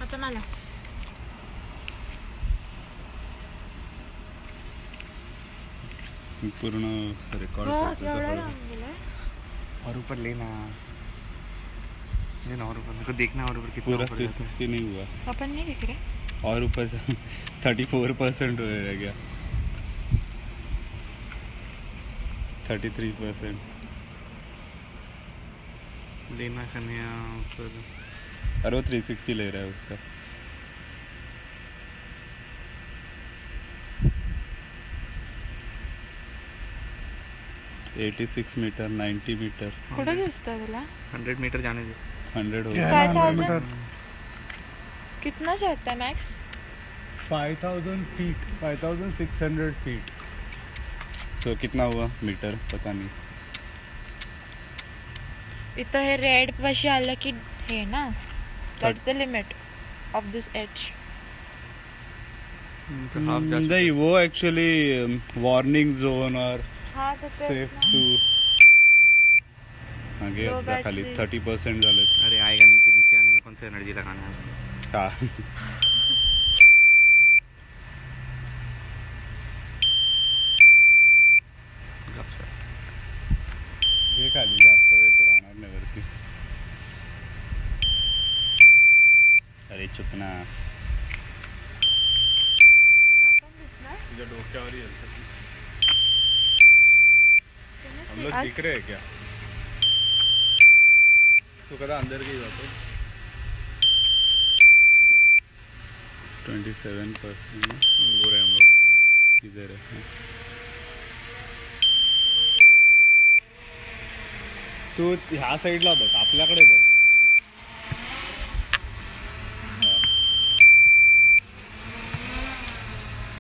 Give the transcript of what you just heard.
आता मला पूर्ण रिकॉर्ड और ऊपर लेना और ऊपर मेरे को देखना और ऊपर कितना पूरा 360 नहीं हुआ, अपन नहीं दिख रहे और ऊपर से 34% रह गया, 33%। लेना कन्या ऊपर, और वो 360 ले रहा है उसका। $86 मीटर, 90 मीटर। कुठे दिसतं तुला? 100 मीटर जाने दे। 100 हो 5000 कितना चाहता है मैक्स? 5000 feet, 5600 feet. सो कितना हुआ मीटर पता नहीं। इथं हे रेड पाशी आलं की हे ना, that's the limit of this age. नहीं वो एक्चुअली वार्निंग जोन और हाँ तो सेफ टू आगे खाली 30% झाले। अरे आएगा नीचे, नीचे आने में कौन सा एनर्जी लगाना है? हाँ ये खाली जास्त वेळ तो राहणार नाही वरती। अरे चुप ना, तुझ्या डोक्यावर येईल। हम लोग दिख रहे हैं क्या? तो कदा अंदर गई जातो। 27% बुरे हम लोग इधर है। तू ह्या साईडला बघ, आपल्याकडे बघ।